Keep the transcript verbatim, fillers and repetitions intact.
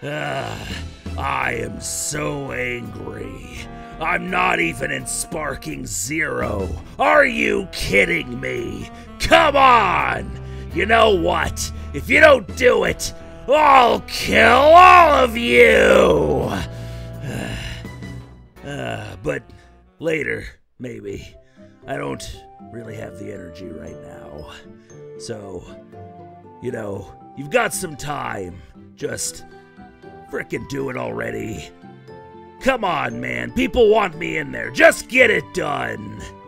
Uh, I am so angry. I'm not even in Sparking Zero. Are you kidding me? Come on! You know what? If you don't do it, I'll kill all of you! Uh, but later, maybe. I don't really have the energy right now. So, you know, you've got some time. Just frickin' do it already. Come on, man. People want me in there. Just get it done.